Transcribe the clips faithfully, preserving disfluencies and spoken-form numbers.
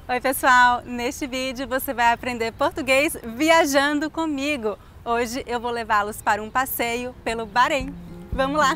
Oi pessoal, neste vídeo você vai aprender português viajando comigo. Hoje eu vou levá-los para um passeio pelo Bahrein. Vamos lá!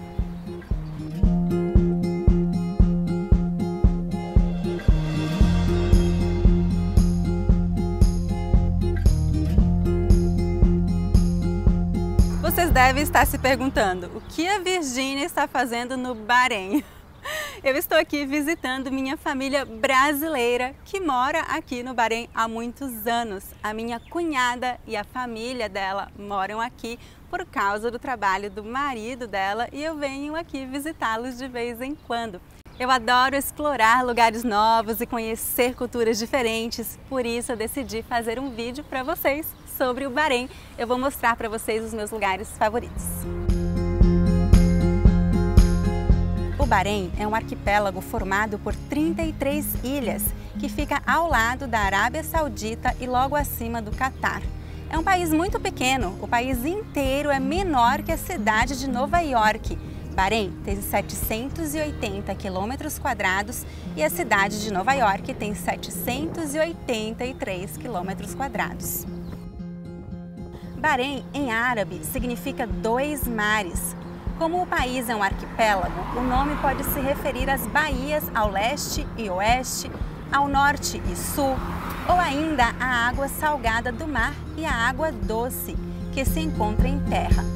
Vocês devem estar se perguntando, o que a Virgínia está fazendo no Bahrein? Eu estou aqui visitando minha família brasileira que mora aqui no Bahrein há muitos anos. A minha cunhada e a família dela moram aqui por causa do trabalho do marido dela e eu venho aqui visitá-los de vez em quando. Eu adoro explorar lugares novos e conhecer culturas diferentes, por isso eu decidi fazer um vídeo para vocês sobre o Bahrein. Eu vou mostrar para vocês os meus lugares favoritos. O Bahrein é um arquipélago formado por trinta e três ilhas, que fica ao lado da Arábia Saudita e logo acima do Catar. É um país muito pequeno, o país inteiro é menor que a cidade de Nova York. Bahrein tem setecentos e oitenta quilômetros quadrados e a cidade de Nova York tem setecentos e oitenta e três quilômetros quadrados. Bahrein, em árabe, significa dois mares. Como o país é um arquipélago, o nome pode se referir às baías ao leste e oeste, ao norte e sul, ou ainda à água salgada do mar e à água doce, que se encontra em terra.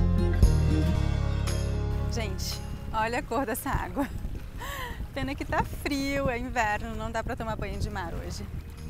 Gente, olha a cor dessa água. Pena que tá frio, é inverno, não dá para tomar banho de mar hoje.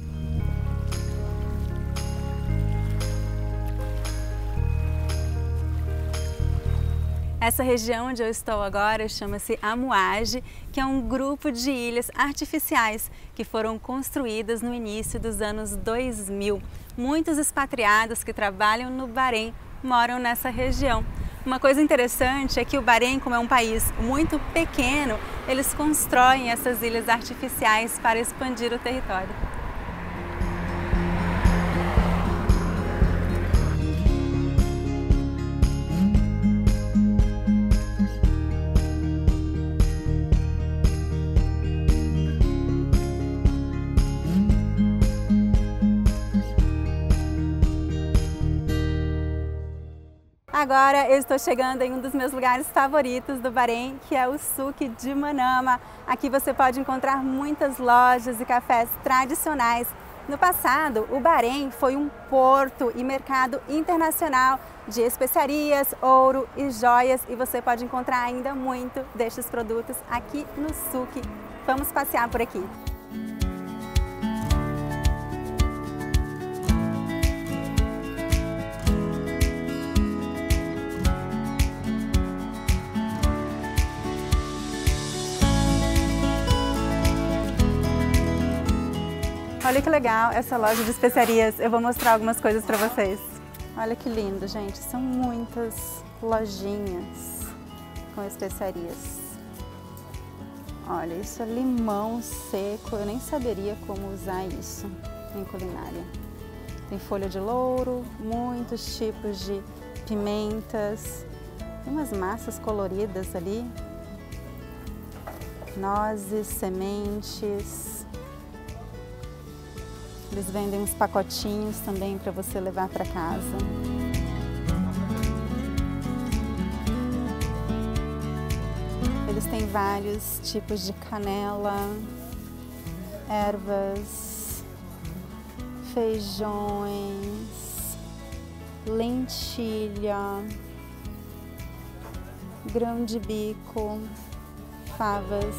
Essa região onde eu estou agora chama-se Amouage, que é um grupo de ilhas artificiais que foram construídas no início dos anos dois mil. Muitos expatriados que trabalham no Bahrein moram nessa região. Uma coisa interessante é que o Bahrein, como é um país muito pequeno, eles constroem essas ilhas artificiais para expandir o território. Agora eu estou chegando em um dos meus lugares favoritos do Bahrein, que é o Souk de Manama. Aqui você pode encontrar muitas lojas e cafés tradicionais. No passado, o Bahrein foi um porto e mercado internacional de especiarias, ouro e joias, e você pode encontrar ainda muito destes produtos aqui no Souk. Vamos passear por aqui. Olha que legal essa loja de especiarias, eu vou mostrar algumas coisas para vocês. Olha que lindo, gente, são muitas lojinhas com especiarias. Olha, isso é limão seco, eu nem saberia como usar isso em culinária. Tem folha de louro, muitos tipos de pimentas, tem umas massas coloridas ali, nozes, sementes. Eles vendem uns pacotinhos também para você levar para casa. Eles têm vários tipos de canela, ervas, feijões, lentilha, grão de bico, favas.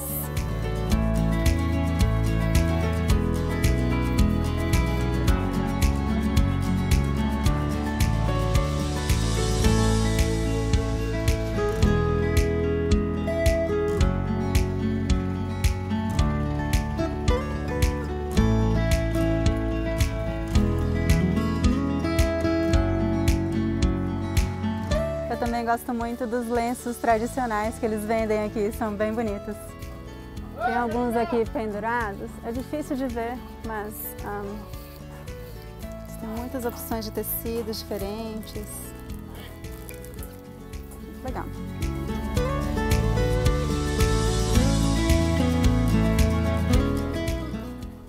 Eu também gosto muito dos lenços tradicionais que eles vendem aqui, são bem bonitos. Tem alguns aqui pendurados, é difícil de ver, mas um, tem muitas opções de tecidos diferentes. Legal.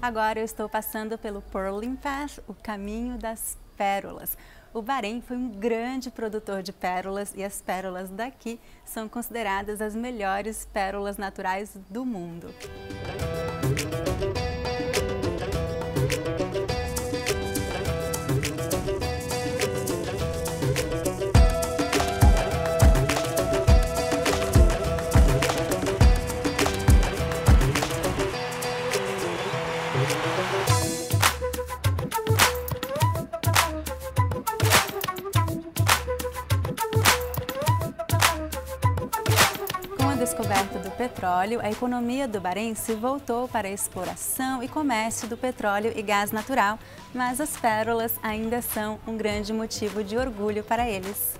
Agora eu estou passando pelo Pearling Path, o caminho das pérolas. O Bahrein foi um grande produtor de pérolas e as pérolas daqui são consideradas as melhores pérolas naturais do mundo. Com a descoberta do petróleo, a economia do Bahrein se voltou para a exploração e comércio do petróleo e gás natural, mas as pérolas ainda são um grande motivo de orgulho para eles.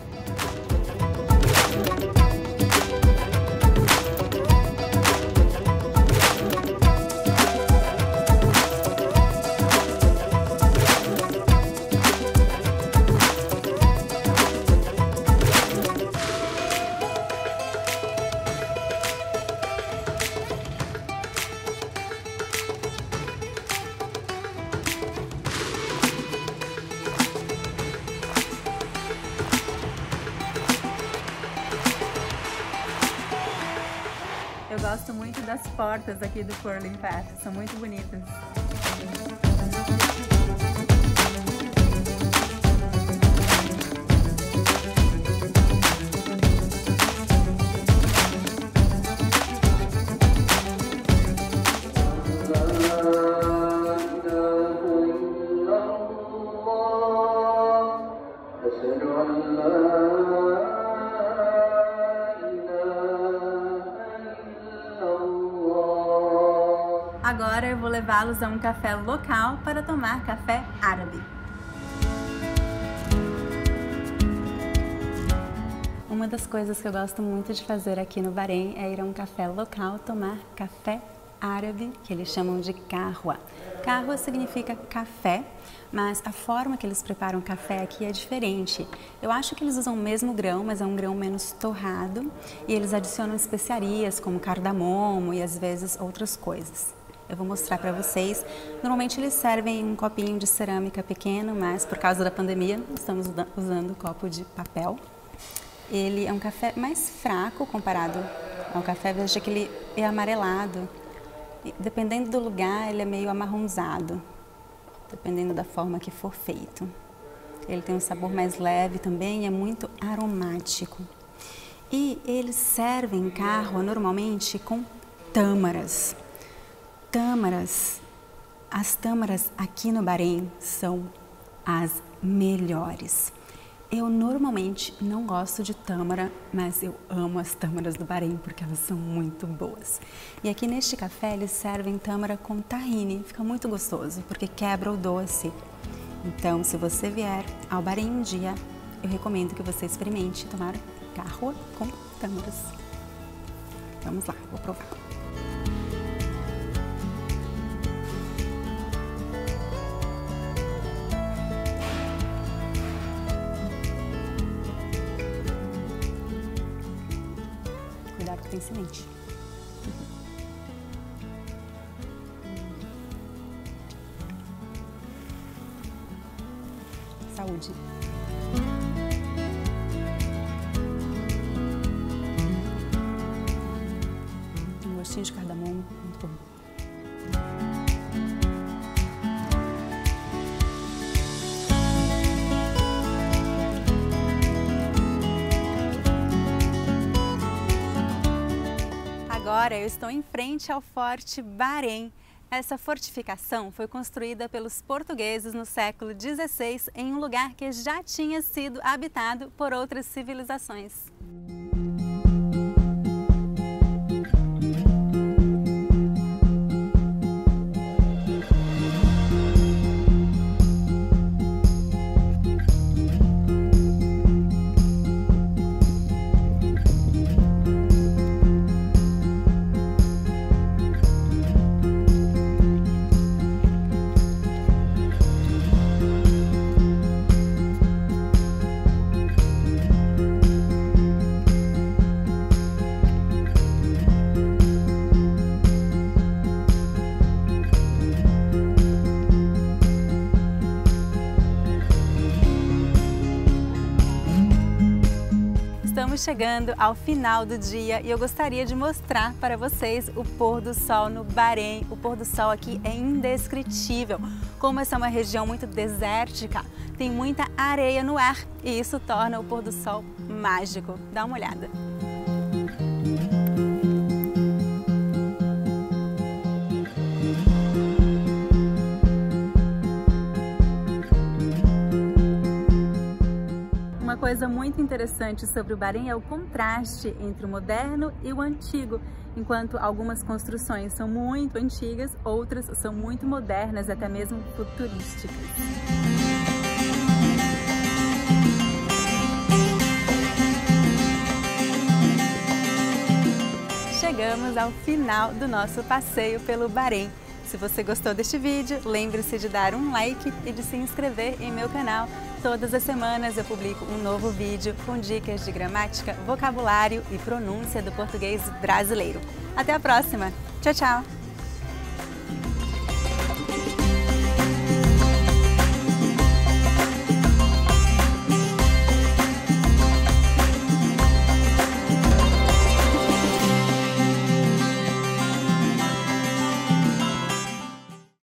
Eu gosto muito das portas aqui do Pearling Path, são muito bonitas. Agora eu vou levá-los a um café local para tomar café árabe. Uma das coisas que eu gosto muito de fazer aqui no Bahrein é ir a um café local tomar café árabe, que eles chamam de kahwa. Kahwa significa café, mas a forma que eles preparam o café aqui é diferente. Eu acho que eles usam o mesmo grão, mas é um grão menos torrado, e eles adicionam especiarias como cardamomo e às vezes outras coisas. Eu vou mostrar para vocês. Normalmente eles servem um copinho de cerâmica pequeno, mas por causa da pandemia estamos usando copo de papel. Ele é um café mais fraco comparado ao café, veja que ele é amarelado. E, dependendo do lugar, ele é meio amarronzado, dependendo da forma que for feito. Ele tem um sabor mais leve também e é muito aromático. E eles servem kahwa normalmente com tâmaras. Tâmaras, as tâmaras aqui no Bahrein são as melhores. Eu normalmente não gosto de tâmara, mas eu amo as tâmaras do Bahrein porque elas são muito boas. E aqui neste café eles servem tâmara com tahine, fica muito gostoso porque quebra o doce. Então, se você vier ao Bahrein um dia, eu recomendo que você experimente tomar kahwa com tâmaras. Vamos lá, vou provar. Cuidado que tem semente. Saúde. Um gostinho de cardamomo, muito bom. Agora eu estou em frente ao Forte Bahrein. Essa fortificação foi construída pelos portugueses no século dezesseis em um lugar que já tinha sido habitado por outras civilizações. Estamos chegando ao final do dia e eu gostaria de mostrar para vocês o pôr do sol no Bahrein. O pôr do sol aqui é indescritível. Como essa é uma região muito desértica, tem muita areia no ar e isso torna o pôr do sol mágico. Dá uma olhada. Uma coisa muito interessante sobre o Bahrein é o contraste entre o moderno e o antigo. Enquanto algumas construções são muito antigas, outras são muito modernas, até mesmo futurísticas. Chegamos ao final do nosso passeio pelo Bahrein. Se você gostou deste vídeo, lembre-se de dar um like e de se inscrever em meu canal. Todas as semanas eu publico um novo vídeo com dicas de gramática, vocabulário e pronúncia do português brasileiro. Até a próxima! Tchau, tchau!